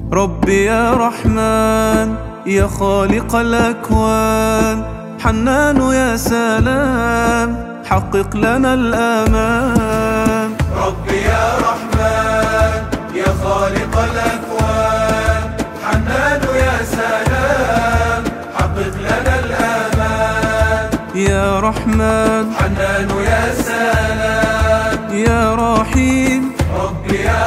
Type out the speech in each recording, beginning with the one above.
ربي يا رحمن يا خالق الأكوان، حنان يا سلام حقق لنا الآمان. ربي يا رحمن يا خالق الأكوان، حنان يا سلام حقق لنا الآمان. يا رحمن حنان يا سلام يا رحيم، ربي يا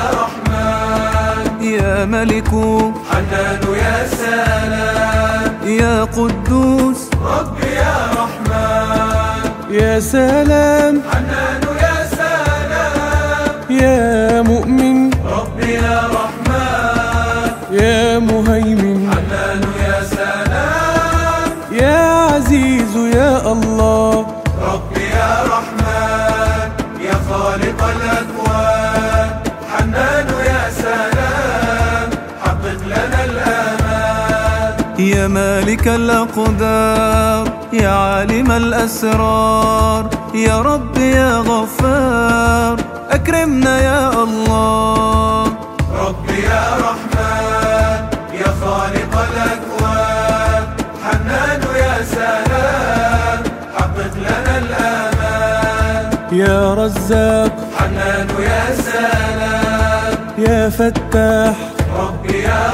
رحمن يا ملك حنان يا سلام يا قدوس، ربي يا رحمن يا سلام حنان يا سلام يا مؤمن، ربي يا رحمن يا مهيمن، حنان يا سلام يا عزيز يا الله. ربي يا رحمن يا خالق الأكوان، حنان يا سلام حقق لنا الآمان. يا مالك الأقدار يا عالم الأسرار، يا رب يا غفار أكرمنا يا الله. ربي يا رحمن يا خالق الأكوان، حنان يا سلام حقق لنا الآمان. يا رزاق حنان يا سلام يا فتاح، ربي يا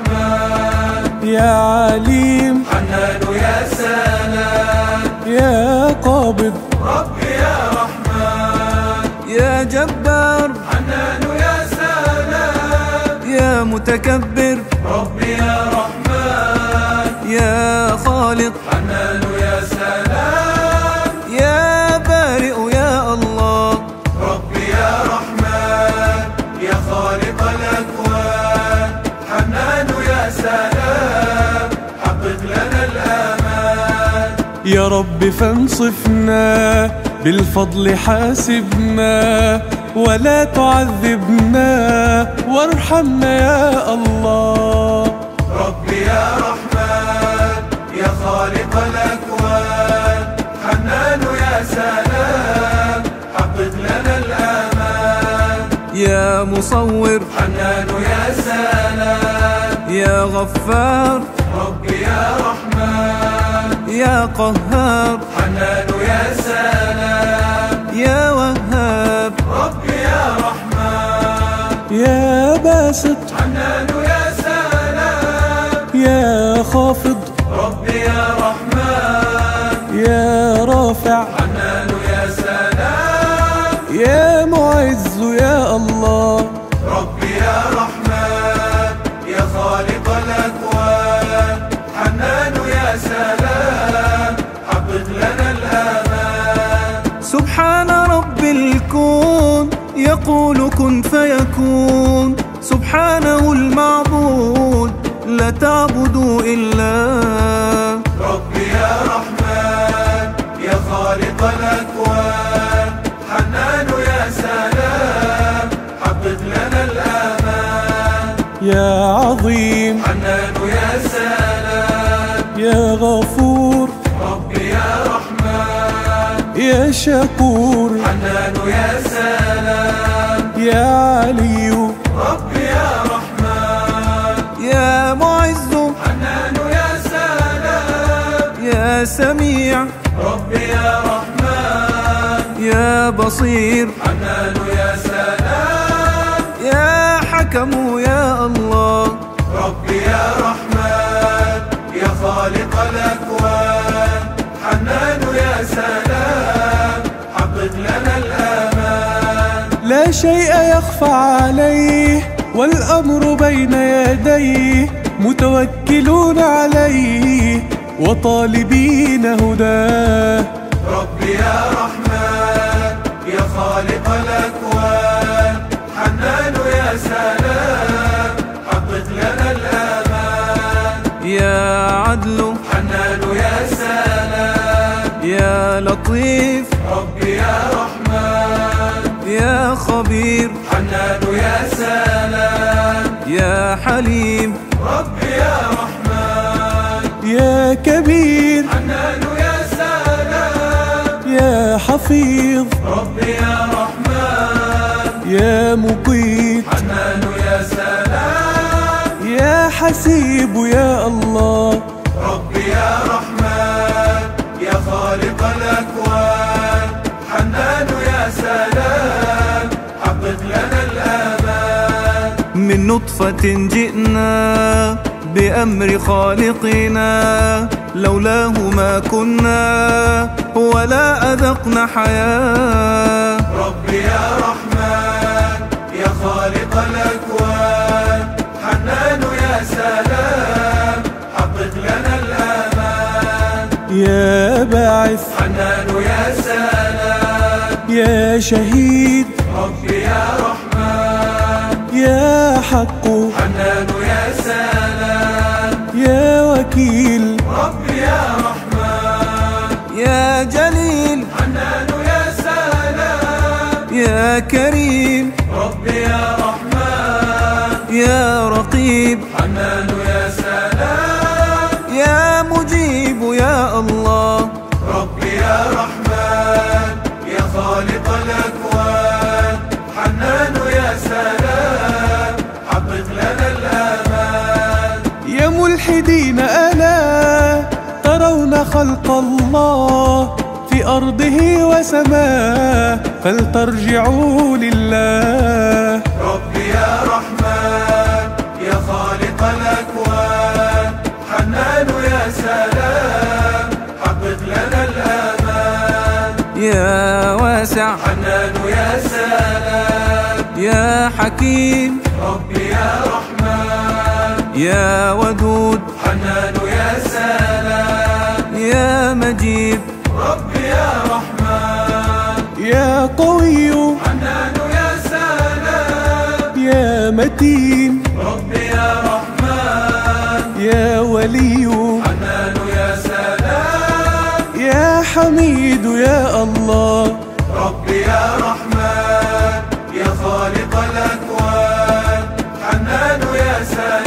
رحمن يا عليم حنان يا سلام يا قابض، ربي يا رحمن يا جبار حنان يا سلام يا متكبر، ربي يا رحمن يا خالق حنان يا سلام يا بارئ يا الله. ربي يا رحمن يا خالق الأكوان، حنان يا سلام حقق لنا الآمان. يا رب فانصفنا بالفضل حاسبنا، ولا تعذبنا وارحمنا يا الله. ربي يا رحمن يا خالق الأكوان، حنان يا سلام حقق لنا الآمان. يا مصور حنان يا سلام يا غفار، ربي يا رحمن يا قهار حنان يا سلام يا وهاب، ربي يا رحمن يا باسط حنان يا سلام يا خافض، ربي يا رحمن يا رافع حنان يا سلام يا معز يا الله. ربي يا رحمن يا خالق الأكوان، حنان يا سلام حقق لنا الآمان. سبحان رب الكون يقول كن فيكون، سبحانه المعبود لا تعبدوا إلا. ربي يا رحمن يا خالق الأكوان، حنان يا سلام حقق لنا الآمان. يا عظيم حنان يا سلام يا غفور ربي يا رحمن يا شكور، حنان يا سلام يا علي ربي يا رحمن يا معز، حنان يا سلام يا سميع ربي يا رحمن يا بصير، حنان يا سلام يا حكم يا الله. ربي يا رحمن يا خالق الأكوان، حنان يا سلام حقق لنا الآمان. لا شيء يخفى عليه والأمر بين يديه، متوكلون عليه وطالبين هداه. ربي يا رحمن يا خالق الأكوان، حنان يا سلام حقق لنا الآمان. يا عدل حنان يا سلام يا لطيف ربي يا رحمن يا خبير، حنان يا سلام يا حليم ربي يا رحمن يا كبير، حنان يا سلام يا حفيظ ربي يا رحمن يا مقيت، حنان يا سلام يا حسيب يا الله. ربي يا رحمن يا خالق الأكوان، حنان يا سلام حقق لنا الآمان. من نطفة جئنا بأمر خالقنا، لولاه ما كنا ولا أذقنا حياة. ربي يا رحمن يا خالق الأكوان، حنان يا سلام حقق لنا الآمان. يا باعث حنان يا سلام يا شهيد، ربي يا رحمن يا حق حنان يا سلام يا وكيل، ربي يا رحمن يا جليل حنان يا سلام يا كريم، ربي يا رحمن يا رقيب حنان يا سلام يا مجيب يا الله. ربي يا رحمن يا خالق الأكوان، حنان يا سلام حقق لنا الآمان. يا ملحدين ألا ترون خلق الله في أرضه وسماه، فلترجعوا لله. ربي يا رحمن يا خالق الأكوان، حنان يا سلام حقق لنا الآمان. يا واسع حنان يا سلام يا حكيم، ربي يا رحمن يا ودود حنان يا سلام يا مجيد، ربي يا رحمن يا قوي حنان يا سلام يا متين، ربي يا رحمن يا ولي حنان يا سلام يا حميد يا الله. ربي يا رحمن يا خالق الأكوان، حنان يا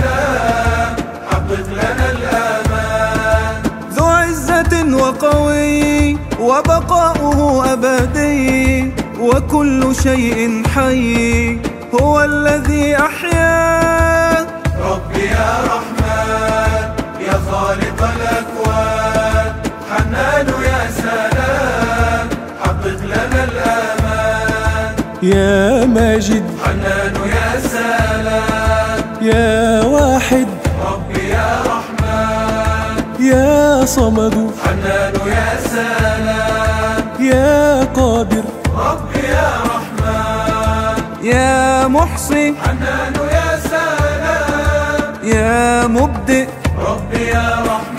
سلام حقق لنا الآمان. ذو عزة وقوي وبقاؤه أبدي، وكل شيء حي هو الذي أحياه. ربي يا رحمن يا خالق الأكوان، حنان يا سلام حقق لنا الآمان. يا ماجد حنان يا سلام يا واحد ربي يا رحمن يا صمد حنان يا سلام يا قادر ربي يا رحمن يا محصي حنان يا سلام يا مبدئ ربي يا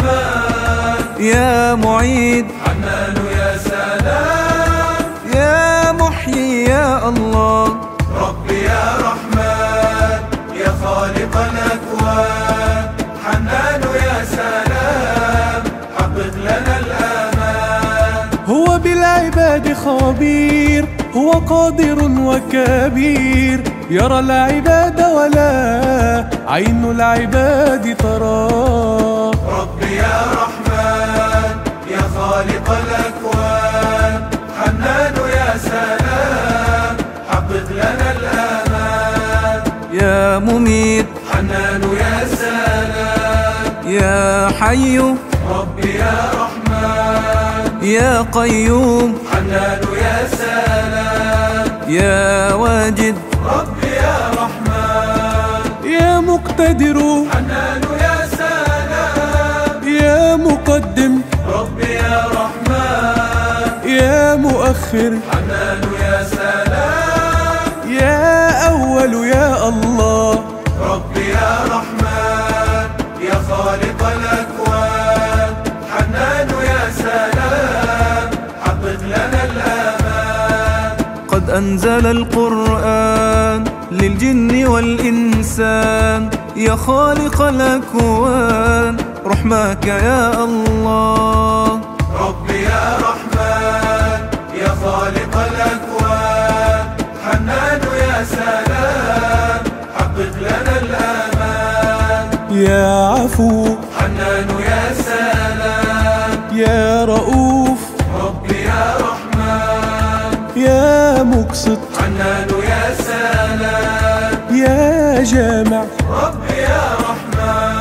رحمن يا معيد حنان يا سلام يا محيي يا الله. ربي يا رحمن يا خالق الأكوان، حنان يا سلام حقق لنا الآمان. هو بالعباد خبير، هو قادر وكبير، يرى العباد ولا عين العباد تراه. ربي يا رحمن يا خالق الأكوان، حنان يا سلام حقق لنا الآمان. يا مميت حنان يا سلام يا حي ربي يا رحمن يا قيوم حنان يا سلام يا واجد ربي يا رحمن يا مقتدر حنان يا سلام يا مقدم ربي يا رحمن يا مؤخر حنان يا سلام يا أول يا الله. ربي يا رحمن يا خالق الأكوان، حنان يا سلام حقق لنا الآمان. قد أنزل القرآن للجن والإنسان، يا خالق الأكوان رحمك يا الله. ربي يا رحمن يا خالق الأكوان، حنان يا سلام حقق لنا الآمان. يا عفو حنان يا سلام يا رؤوف ربي يا رحمن يا مقسط حنان يا سلام يا جامع ربي يا رحمن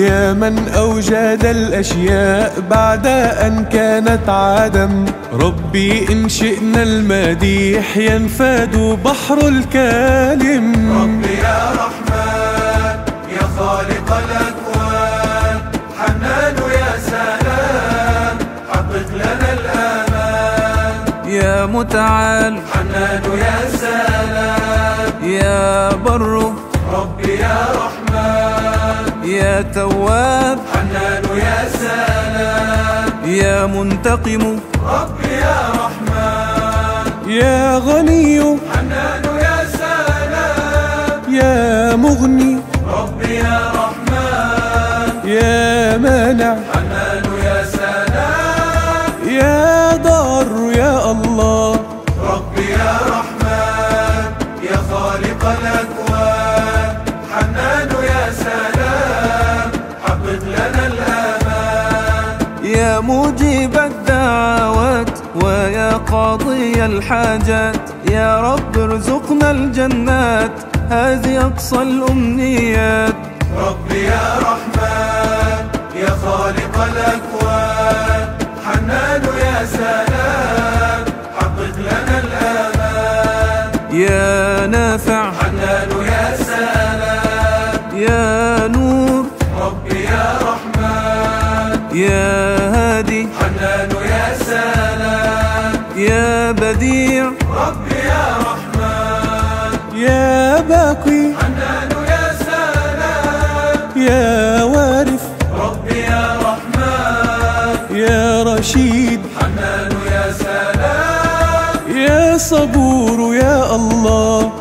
يا من أوجد الأشياء بعد أن كانت عدم. ربي إن شئنا المديح ينفاد بحر الكالم. ربي يا رحمن يا خالق الأكوان، حنان يا سلام حقق لنا الأمان. يا متعال حنان يا سلام يا بر ربي يا رحمن. يا تواب حنان يا سلام يا منتقم ربي يا رحمن. يا غني حنان يا سلام يا مغني ربي يا رحمن. يا مانع حنان يا سلام يا ضار يا الله. ربي يا رحمن يا خالق الأكوان، حنان يا سلام حقق لنا الأمان. يا مجيب الدعوات ويا قاضي الحاجات، يا رب ارزقنا الجنات هذه أقصى الأمنيات. ربي يا رحمن يا خالق الأكوان، حنان يا سلام حقق لنا الأمان. يا نافع حنان يا سلام يا نور ربي يا رحمن. يا هادي حنان يا سلام يا بديع ربي يا رحمن. يا باقي حنان يا سلام يا وارث ربي يا رحمن. يا رشيد حنان يا سلام يا صبور يا الله.